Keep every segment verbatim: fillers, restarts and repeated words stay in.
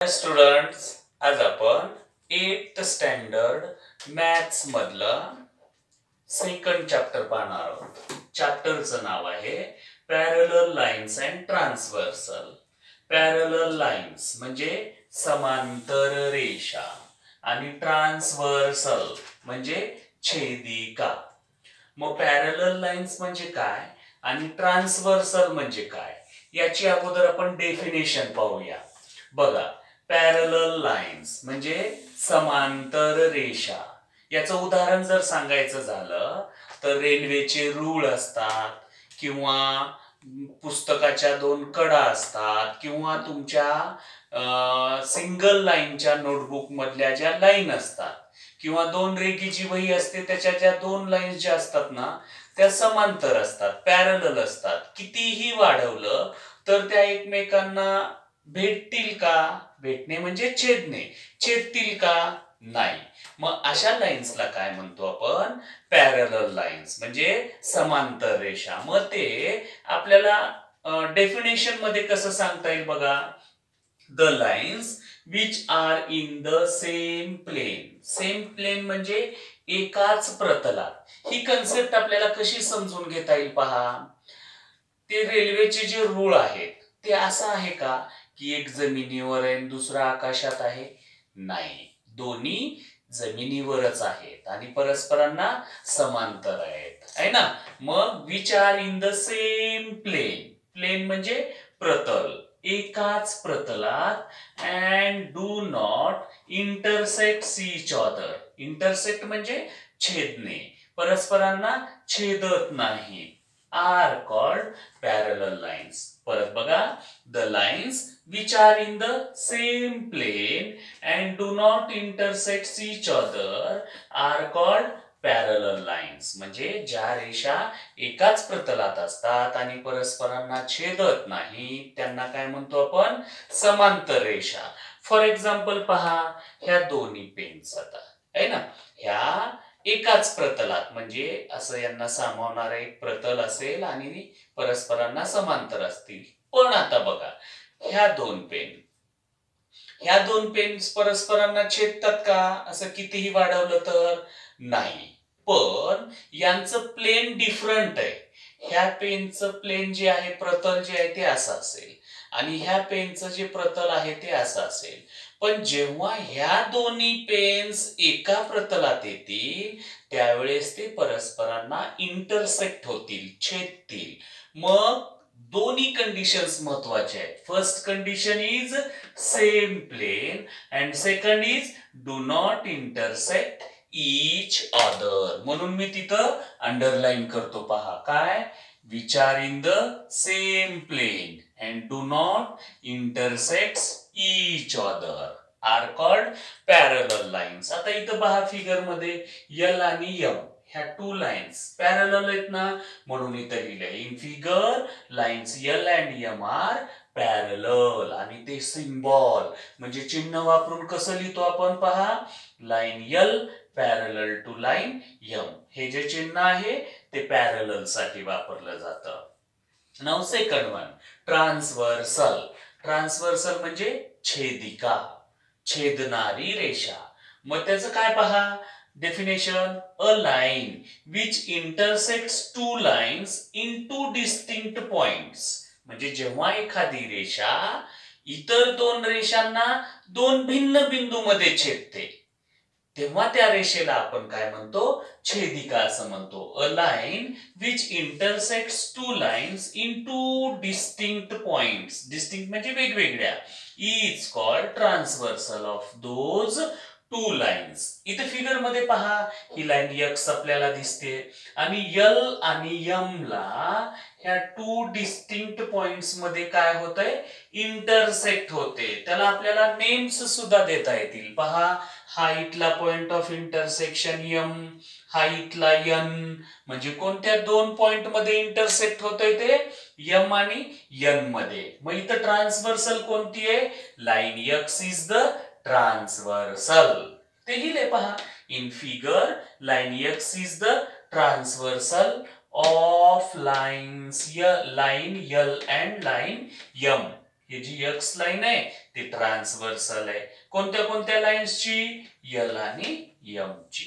Students, आज आपण eight standard maths मधला सेकंड चॅप्टर पाहणार आहोत. चॅप्टरचं नाव आहे parallel lines and transversal. Parallel lines म्हणजे समांतर रेषा आणि ट्रान्सव्हर्सल म्हणजे छेदिका. मग पॅरलल लाईन्स म्हणजे काय आणि ट्रान्सव्हर्सल म्हणजे काय याची अगोदर आपण डेफिनेशन पाहूया. बघा, पॅरलल लाईन्स म्हणजे समांतर रेषा. याचं उदाहरण जर सांगायचं झालं तर रेल्वेचे रूळ असतात किंवा पुस्तकाच्या दोन कडा असतात किंवा तुमच्या सिंगल लाईनच्या नोटबुक मधल्या ज्या लाईन असतात किंवा दोन रेघीची वही असते त्याच्या ज्या दोन लाईन्स ज्या असतात ना त्या समांतर असतात, पॅरलल असतात. कितीही वाढवलं तर त्या एकमेकांना भेटतील का? भेटणे म्हणजे छेदणे. छेदतील का? नाही. मग अशा लाईन्सला काय म्हणतो आपण? पॅरलल लाईन्स म्हणजे समांतर रेषा. मग ते आपल्याला डेफिनेशन मध्ये कसं सांगता येईल बघा. The lines which are in the same plane. Same plane म्हणजे एकाच प्रतलात. ही कन्सेप्ट आपल्याला कशी समजून घेता येईल पहा. ते रेल्वेचे जे रूळ आहेत ते असं आहे का की एक जमिनीवर आहे दुसरा आकाशात आहे? नाही, दोन्ही जमिनीवरच आहेत आणि परस्परांना समांतर आहेत, है ना. मग which are in the same plane. Plane म्हणजे प्रतल, एकाच प्रतलात. And do not intersect each other. Intersect म्हणजे छेदणे, परस्परांना छेदत नाही. Are called parallel lines. परत बघा, the lines which are in the same plane and do not intersect each other are called parallel lines. म्हणजे ज्या रेषा एकाच प्रतलात असतात आणि परस्परांना छेदत नाही त्यांना काय म्हणतो आपण? समांतर रेषा. फॉर एक्झाम्पल पहा, ह्या दोन्ही पेन्स आता आहे ना, ह्या एकाच प्रतलात म्हणजे असं यांना सामावणार एक प्रतल असेल आणि परस्परांना समांतर असतील. पण आता बघा, ह्या दोन पेन ह्या दोन पेन परस्परांना छेदतात का? असं कितीही वाढवलं तर नाही. पण यांचं प्लेन डिफरंट आहे. ह्या पेनचं प्लेन जे आहे, प्रतल जे आहे ते असं असेल आणि ह्या पेनचं जे प्रतल आहे ते असं असेल. पण जेव्हा ह्या दोन्ही पेन्स एका प्रतलात येतील त्यावेळेस ते परस्परांना इंटरसेक्ट होतील, छेदतील. मग दोन्ही कंडिशन्स महत्वाच्या आहेत. First condition is same plane and second is do not intersect each other. म्हणून मी तिथं अंडरलाईन करतो पहा. काय? Which are in the same plane and do not intersect each other are called parallel lines. आता इथं पहा फिगर मध्ये एल आणि एम ह्या टू लाईन्स पॅरलल आहेत ना, म्हणून इथं लिहिलंय in figure lines L and M are parallel. आणि ते सिम्बॉल म्हणजे चिन्ह वापरून कसं लिहितो आपण पहा. Line L parallel to line M. हे जे चिन्ह आहे ते पॅरलल साठी वापरलं जातं. Now second one, transversal. Transversal म्हणजे छेदिका, छेदणारी रेषा. मग त्याचं काय पहा definition. A line which intersects two lines in two distinct points. म्हणजे जेव्हा एखादी रेषा इतर दोन रेषांना दोन भिन्न बिंदूमध्ये छेदते तेव्हा त्या रेषेला आपण काय म्हणतो? छेदिका असं म्हणतो. A line which intersects two lines in two distinct points. Distinct म्हणजे वेगवेगळ्या. Is called transversal of those two lines. इथे फिगर मध्ये पहा, ही लाईन एक्स आपल्याला दिसते आणि एल आणि एम ला ह्या टू डिस्टिंक्ट पॉइंट्स मध्ये काय होतंय? इंटरसेक्ट होते. त्याला आपल्याला नेम्स सुद्धा देता येतील. पहा, हा इथला पॉइंट ऑफ इंटरसेक्शन एम, हा इथला एन. म्हणजे कोणत्या दोन पॉइंट मध्ये इंटरसेक्ट होतंय ते? एम आणि एन मध्ये. मग इथं ट्रान्सव्हर्सल कोणती आहे? Line X is the transversal. ते लिहिले पहा. In figure line X is the transversal of lines line L and line M. ही जी एक्स लाईन आहे ती ट्रान्सव्हर्सल आहे. कोणत्या कोणत्या लाईन्सची? यल आणि एम ची.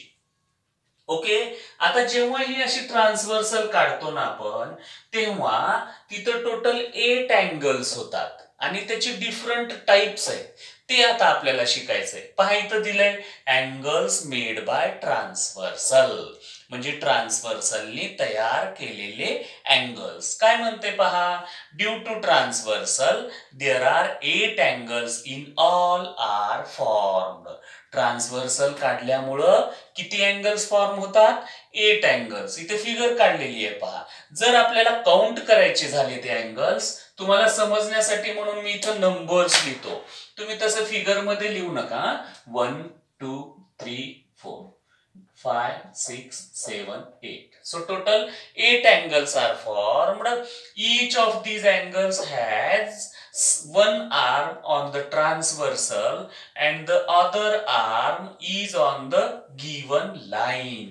ओके. आता जेव्हा ही अशी ट्रान्सव्हर्सल काढतो ना आपण, तेव्हा तिथं टोटल एट अँगल्स होतात आणि त्याचे डिफरंट टाइप्स आहेत. ते आता आपल्याला शिकायचंय. पहा इथं दिलंय अँगल्स मेड बाय ट्रान्सव्हर्सल, म्हणजे ट्रान्सव्हर्सलनी तयार केलेले अँगल्स. काय म्हणते पहा, due to transversal there are eight angles in all are formed. Transversal काढल्यामुळं किती अँगल्स फॉर्म होतात? Eight angles. इथे फिगर काढलेली आहे पहा. जर आपल्याला काउंट करायचे झाले ते अँगल्स, तुम्हाला समजण्यासाठी म्हणून मी इथं नंबर्स लिहितो. तुम्ही तसं फिगर मध्ये लिहू नका. One two three four five, six, seven, eight. So total eight angles are formed. Each of these angles has one arm on the transversal and the other arm is on the given line.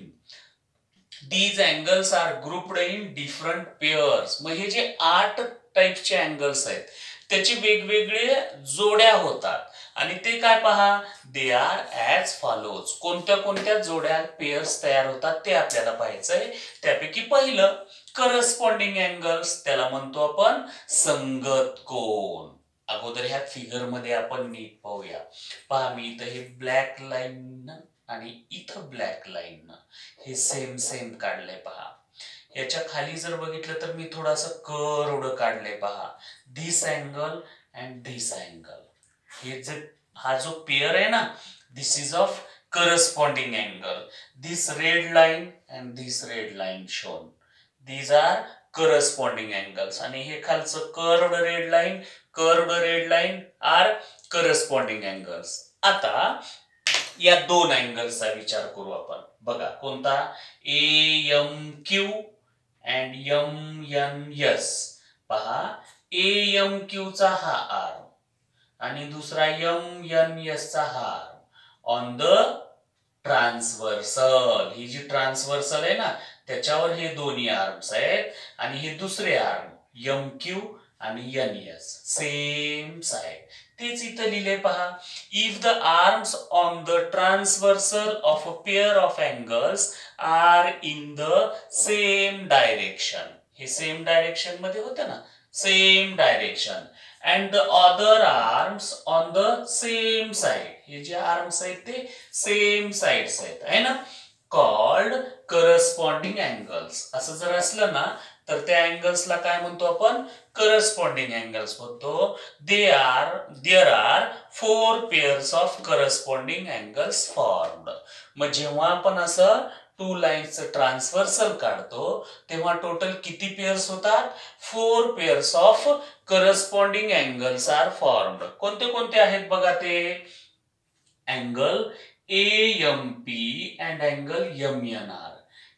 These angles are grouped in different pairs. मग हे जे आठ टाइपचे angles आहेत त्याची वेगवेगळे जोड्या होतात आणि ते काय पहा, दे आर ऍज फॉलोज. कोणत्या कोणत्या जोड्या पेअर्स तयार होतात ते आपल्याला पाहायचंय. त्यापैकी पहिलं करस्पॉन्डिंग अँगल्स, त्याला म्हणतो आपण संगत कोन. अगोदर ह्या फिगर मध्ये आपण नीट पाहूया. पहा मी इथं हे ब्लॅक लाईन आणि इथं ब्लॅक लाईन हे सेम सेम काढलंय पहा. याच्या खाली जर बघितलं तर मी थोडासा कर्वड काढलंय पहा. This angle and this angle, हे जे हा जो पेयर आहे ना, this is of corresponding angle. This red line and this red line shown, these are corresponding angles. आणि हे खालचं curved red line, curved red line are corresponding angles. आता या दोन अँगल्सचा विचार करू आपण. बघा कोणता, A M Q and M N S. पहा ए एम क्यू चा हा आर्म आणि दुसरा एम एन एस चा हा आर्म ऑन द ट्रान्सव्हर्सल. ही जी ट्रान्सव्हर्सल आहे ना त्याच्यावर हे दोन्ही आर्म्स आहेत आणि हे दुसरे आर्म एम क्यू आणि एन एस सेम साइड. तेच इथं लिहिले पहा. If the arms on the transversal of a pair of angles are in the same direction, हे सेम डायरेक्शन मध्ये होतं ना, same direction, and the other arms on the same side, हे जे आर्म्स आहेत ते सेम साइड्स आहेत है ना, कॉल्ड करस्पॉन्डिंग अँगल्स. असं जर असलं ना तर त्या अँगल्सला काय म्हणतो आपण, करस्पॉन्डिंग अँगल्स म्हणतो. They are there are four pairs of corresponding angles formed. मग जेव्हा आपण असं टू लाईन्सचं ट्रान्सव्हर्सल काढतो तेव्हा टोटल किती पेअर्स होतात, four pairs of corresponding angles are formed. कोणते कोणते आहेत बघा ते, angle A M P and angle M N R.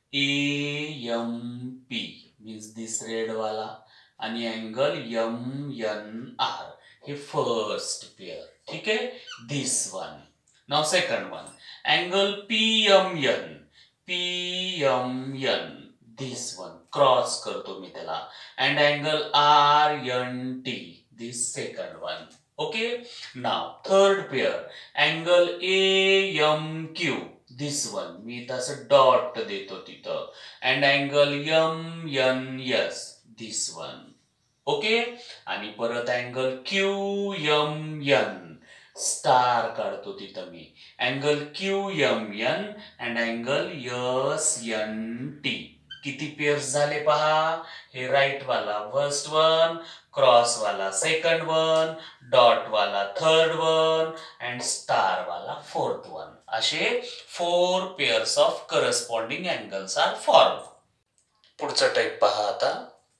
A M P means this red वाला आणि अँगल एम एन आर हे फर्स्ट पेअर. ठीक आहे, this one. Now second one, angle P M N. P M N, this one cross करतो मी त्याला, and angle R N T, this second one. Okay. Now third pair, angle A M Q, this one, मी तसं dot देतो तिथं, and angle M N S, this one. Okay. आणि परत angle Q M N, star काढतो तिथं मी, angle Q M N and angle S N T. किती पेअर्स झाले पहा, हे राईट वाला फर्स्ट वन, क्रॉस वाला सेकंड वन, डॉट वाला थर्ड वन अँड स्टार वाला फोर्थ वन. असे four pairs of corresponding angles are form. पुढचा टाइप पहा आता,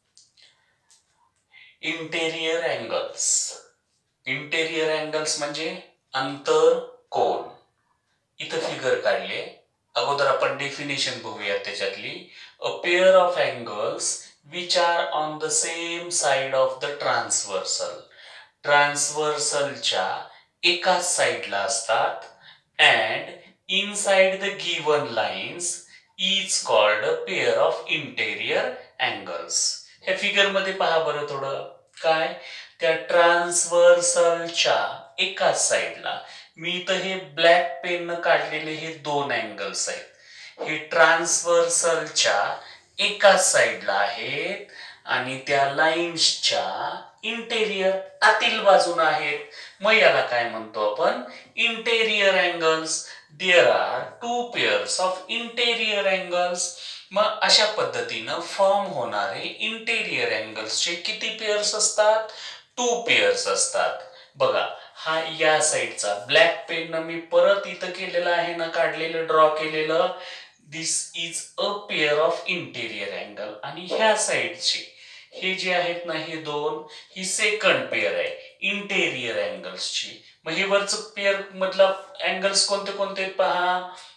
इंटेरियर अँगल्स. इंटेरियर अँगल्स म्हणजे अंतर कोन. इथं फिगर काढले, अगोदर आपण डेफिनेशन बघूया त्याच्यातली. A pair of angles which are on the same side of the transversal. ट्रान्सव्हर्सलच्या एकाच साइडला असतात and inside the given lines is called a pair of interior angles. हे फिगर मध्ये पहा बरं थोडं काय, त्या ट्रान्सव्हर्सलच्या एकाच साईडला, मी इथं हे ब्लॅक पेन काढलेले हे दोन अँगल्स आहेत, हे ट्रान्सव्हर्सलच्या एकाच साईडला आहेत आणि त्या लाईन्सच्या इंटेरियर आतील बाजून आहेत. मग याला काय म्हणतो आपण? Interior angles. There are two pairs of interior angles. मग अशा पद्धतीनं फॉर्म होणारे इंटेरियर अँगल्सचे किती पेअर्स असतात? टू पेअर्स असतात. बघा, हा या साईडचा ब्लॅक पेन मी परत इथं केलेला आहे ना, काढलेलं ड्रॉ केलेलं, this is a pair of interior angle. आणि ह्या साईडचे हे जे आहेत ना, हे दोन, ही सेकंड पेअर आहे इंटेरियर अँगल्सची. मग हे वरचं पेअर मधला अँगल्स कोणते कोणते पहा.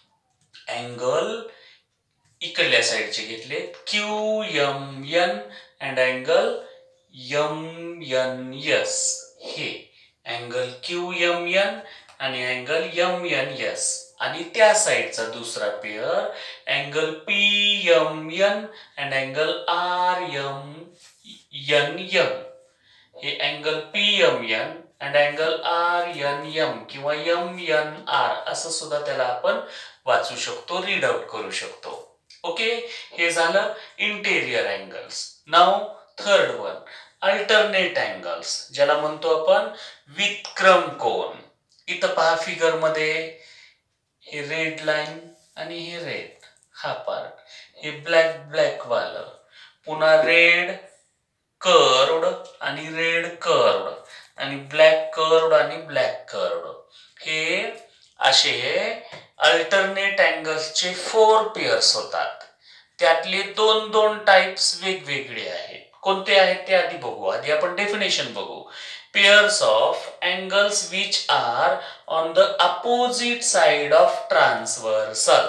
अँगल इकडल्या साईडचे घेतले Q M N and angle M N S. हे अँगल क्यू एम एन आणि अँगल एम एन एस. आणि त्या साईडचा दुसरा pair angle P M N and angle R M N M. हे angle P M N and angle R N M किंवा M N R असं सुद्धा त्याला आपण वाचू शकतो, रीड आउट करू शकतो. ओके, हे झालं interior angles. Now third one, alternate angles, ज्याला म्हणतो आपण व्युत्क्रम कोन. इथं पहा फिगर मध्ये, हे रेड लाईन आणि हे रेड हा पार्ट, हे ब्लॅक ब्लॅक वालं, पुन्हा रेड कर्वड आणि रेड कर्वड आणि ब्लॅक कर्वड आणि ब्लॅक कर्वड. हे असे अल्टरनेट अँगल्सचे फोर पेअर्स होतात. त्यातले दोन दोन टाइप्स वेगवेगळे आहेत. कोणते आहेत ते आधी बघू. आधी आपण डेफिनेशन बघू. Pairs of angles which are on the opposite side of transversal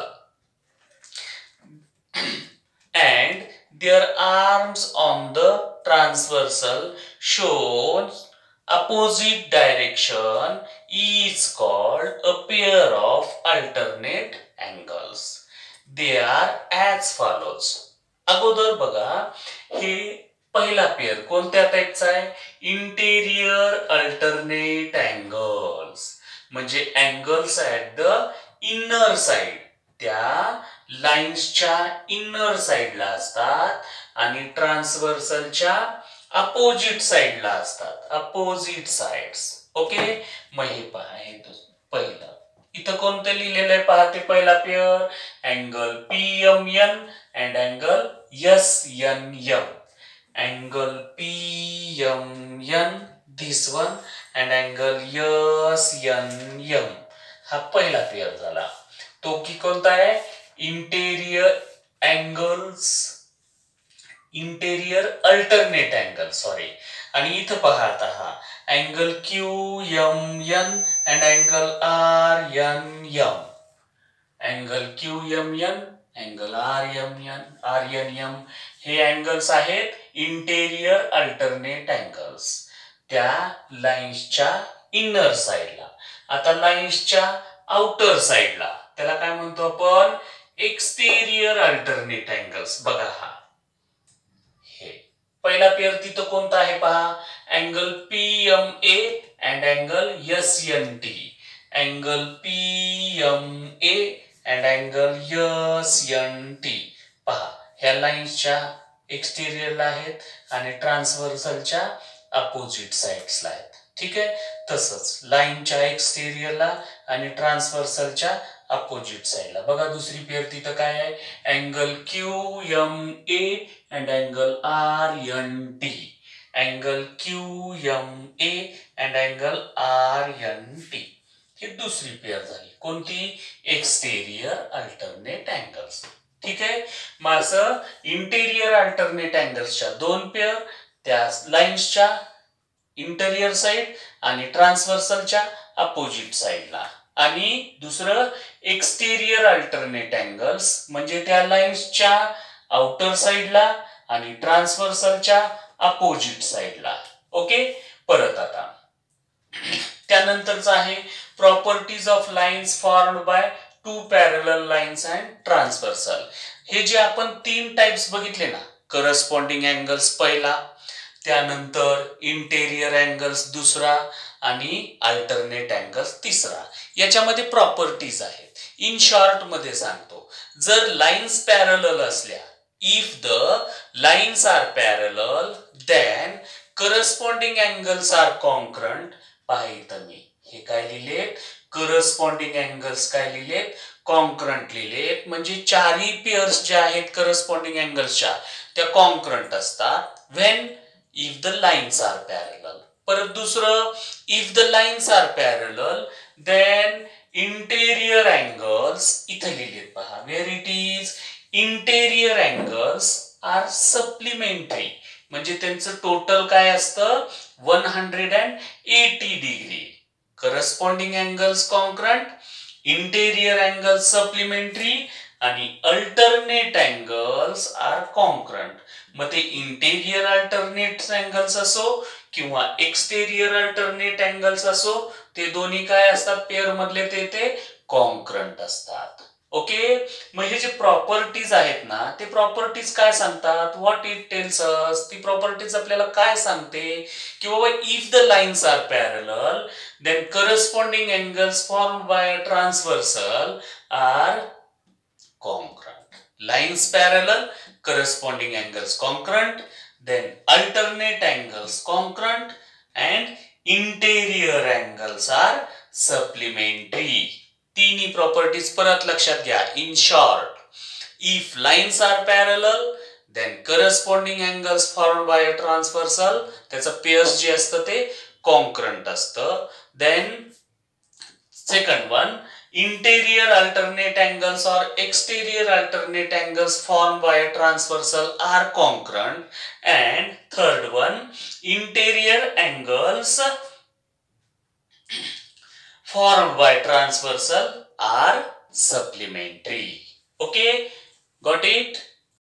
and their arms on the transversal shows opposite direction is called a pair of alternate angles. They are as follows. अगोदर बघा, हे पहिला pair कोणत्या टाइपचा आहे? Interior alternate angles. म्हणजे angles at the inner side, त्या लाईन्सच्या इनर साइडला असतात आणि ट्रान्सव्हर्सलच्या अपोजिट साइडला असतात. Opposite sides. ओके, मग हे पहा, हे पहिलं इथं कोणतं लिहिलेलं आहे पहा. ते पहिला pair angle P M N and angle S N M. Angle P M N this one and angle S N M. हा पहिला पेअर झाला. तो की कोणता आहे? Interior angles, interior alternate angle, sorry. आणि इथं पहा आता हा angle Q M N and angle R N M. Angle Q M N angle R M N R N M हे अँगल्स आहेत इंटेरियर अल्टरनेट अँगल्स, त्या लाईन्सच्या इनर साइडला. आता लाईन्सच्या आउटर साइडला त्याला काय म्हणतो आपण? Exterior alternate angles. बघा, हा हे पहिला पेअर तिथं कोणता आहे पहा. Angle P M A and angle S N T. Angle P M A and angle S N T. पहा, ह्या लाईन्सच्या एक्सटेरियरला आहेत आणि ट्रान्सव्हर्सलच्या अपोजिट साइड्सला आहेत. ठीक आहे, तसंच लाईनच्या एक्सटेरियरला आणि ट्रान्सव्हर्सलच्या अपोजिट साइडला. बघा, दुसरी पेअर तिथं काय आहे? Angle Q M A and angle R N T. Angle Q M A and angle R N T. ही दुसरी पेअर झाली. कोणती? Exterior alternate angles. ठीक आहे, मग असं इंटेरियर अल्टरनेट अँगल्सच्या दोन पेअर, त्या लाईन्सच्या इंटेरियर साइड आणि ट्रान्सव्हर्सलच्या अपोजिट साइडला. आणि दुसरं एक्सटेरियर अल्टरनेट अँगल्स म्हणजे त्या लाईन्सच्या आउटर साइडला आणि ट्रान्सव्हर्सलच्या अपोजिट साइडला. ओके, परत आता त्यानंतरचं आहे properties of lines formed by two parallel lines and transversal. हे जे आपण तीन टाइप्स बघितले ना, करस्पॉन्डिंग अँगल्स पहिला, त्यानंतर इंटेरियर अँगल्स दुसरा आणि अल्टरनेट अँगल्स तिसरा. याच्यामध्ये प्रॉपर्टीज आहेत. इन शॉर्ट मध्ये सांगतो, जर लाईन्स पॅरलल असल्या, if the lines are parallel then corresponding angles are concurrent. पहा इथं मी हे काय लिहिलेत, करस्पॉन्डिंग अँगल्स काय लिहिलेत, कॉन्क्रंट लिहिलेत. म्हणजे चारही पेअर्स ज्या आहेत करस्पॉन्डिंग अँगल्सच्या त्या कॉन्क्रंट असतात when if the lines are parallel. परत दुसरं, if the lines are parallel then interior angles, इथं लिहिलेत पहा, where it is interior angles are supplementary. म्हणजे त्यांचं टोटल काय असतं, one hundred and eighty degree. Corresponding angles concurrent, interior angles supplementary आणि अल्टरनेट अँगल्स आर कॉन्क्रंट. मग ते इंटेरियर अल्टरनेट अँगल्स असो किंवा एक्सटेरियर अल्टरनेट अँगल्स असो, ते दोन्ही काय असतात पेअर मधले, ते ते कॉन्क्रंट असतात. ओके. मग हे जे प्रॉपर्टीज आहेत ना, ते प्रॉपर्टीज काय सांगतात, व्हॉट इट टेल्स अस. ती प्रॉपर्टीज आपल्याला काय सांगते की बाबा if the lines are parallel then corresponding angles formed by transversal are concurrent. Lines parallel, corresponding angles concurrent, then alternate angles concurrent and interior angles are supplementary. तिन्ही properties परत लक्षात घ्या. In short, if lines are parallel then corresponding angles formed by transversal, त्याचं pairs जे असतं ते concurrent असतं. Then second one, interior alternate angles or exterior alternate angles formed by a transversal are concurrent. And third one, interior angles formed by transversal are supplementary. Okay, got it?